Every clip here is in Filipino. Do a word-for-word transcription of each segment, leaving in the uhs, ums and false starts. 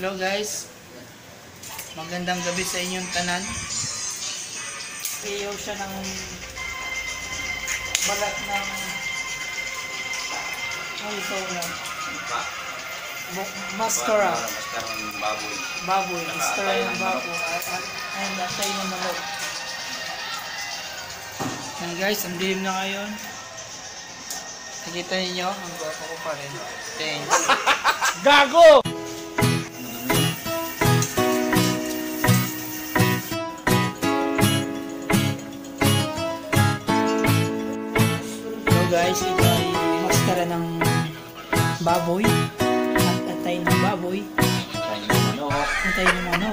Hello guys, magandang gabi sa inyong tanan. Iyaw siya ng balat ng ano ito na mascara. Mascara ng baboy. Baboy, mascara ng baboy. And atay ng manok. Yan guys, ang dilim na ngayon. Nakita ninyo, ang gwapo ko pa rin. Thanks. Gago! So guys, ito ay maskara ng baboy at atay ng baboy. Atay ng manok.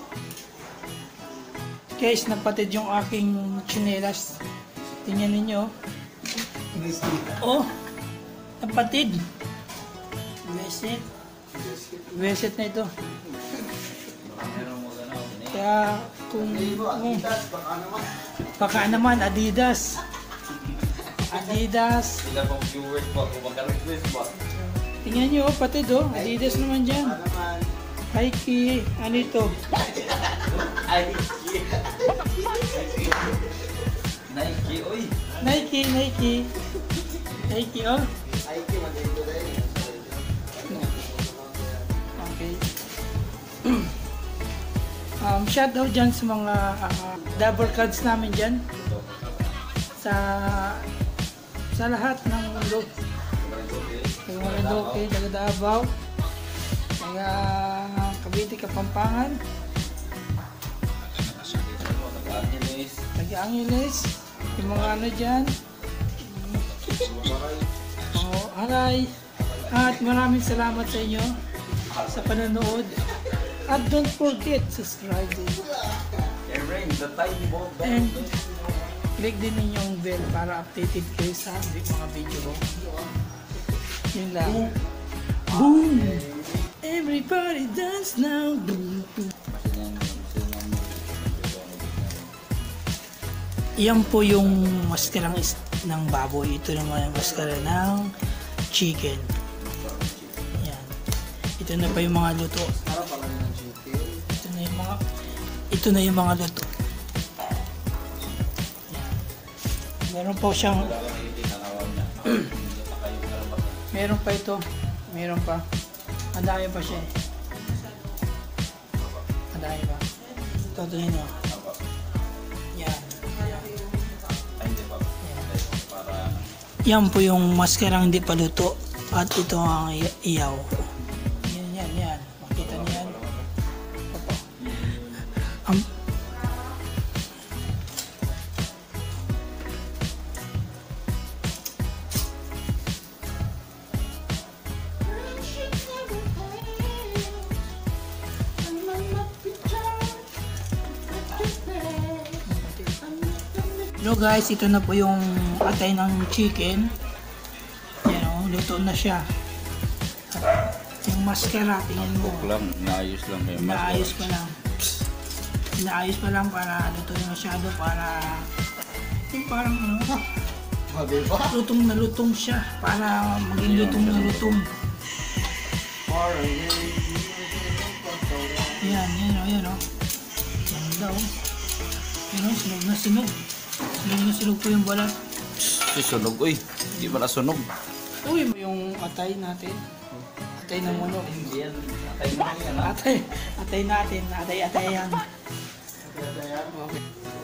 Guys, napatid yung aking tsinelas. Tingnan ninyo. Oh, napatid. Weset. Weset na ito. Kaya kung oh, baka naman Adidas. Adidas. Sila pang viewers po, kung magka-request po. Tingnan nyo, patid oh. Adidas naman dyan. Nike. Ano ito? Nike, oy. Nike, Nike. Nike, oh. Okay. um, shout out dyan sa mga uh, double cards namin dyan. Sa sa lahat ng mundo. Kaya Marindoque, taga Davao, taga Cavite, Kapampangan, taga Angeles, yung mga ano dyan, mga aray, at maraming salamat sa inyo sa panonood. At don't forget, subscribe din. And click din ninyong bell para updated kayo sa mga video ko. Yun lang. Boom! Everybody dance now. Boom, boom. Yan po yung maskarang ng baboy. Ito naman yung maskara ng chicken. Yan. Ito na pa yung mga luto. Ito na yung mga ito na yung mga luto. Meron po siyang meron pa ito. Meron pa. Ang dami pa siya eh. Ang dami pa. Ito, ito yun o. Yan. Yan po yung maskarang hindi pa luto. At ito ang iyaw. Yan, yan, yan. Makita niyo yan. Ang Hello guys, ito na po yung atay ng chicken. Yan o, luto na siya. At yung mascara, tingnan mo. Cook lang, naayos lang kayo. Inaayos pa lang. Inaayos pa lang para luto na masyado, para yung parang ano, lutong na lutong siya. Para maging lutong na lutong. Yan, yan o, yan o. Yan daw. Yan o, sunog na sunog. Sunog na sunog po yung balat. Si sunog, uy. Hindi pala sunog. Uy, yung atay natin. Atay ng manok. Hindi yan. Atay mo yan. Atay, atay natin. Atay, atay yan. Okay.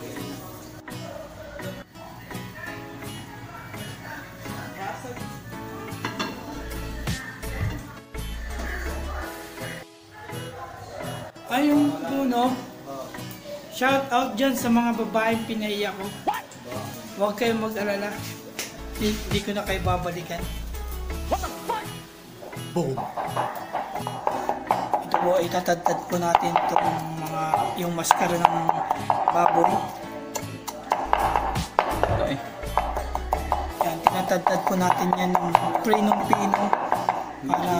Ay, yung puno. Shout out dyan sa mga babaeng pinaiyak ko. Huwag kayong mag-alala. Hindi ko na kayo babalikan. Boom! Ito po, itatadtad po natin itong mga, yung maskara ng baboy. Okay. Yan, tinatadtad po natin yan ng prinong-pino para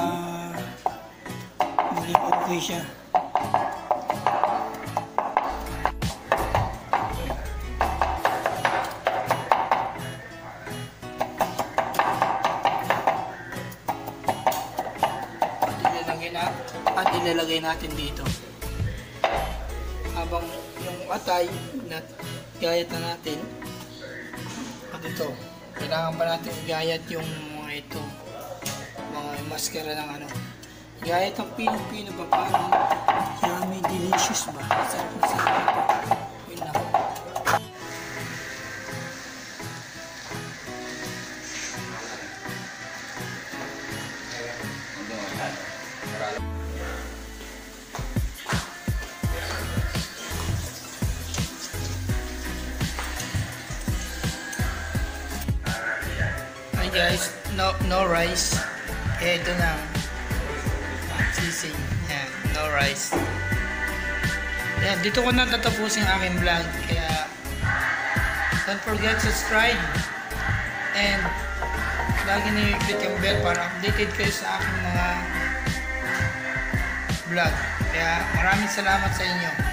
maging okay siya. ilalagay natin dito. Habang yung atay na gayat na natin. At ito, kailangan pa natin gayat yung mga ito. Mga maskara ng ano. Gayat ang pino-pino pa paano. Yummy, delicious ba? Sarap na sarap ito. Yun lang. Hi guys, no no rice. Kaya ito na. Sisig. Yan, no rice. Yan, dito ko na tatapusin ang aking vlog. Kaya don't forget to subscribe and lagi na i-click yung bell para updated kayo sa aking mga vlog. Kaya maraming salamat sa inyo.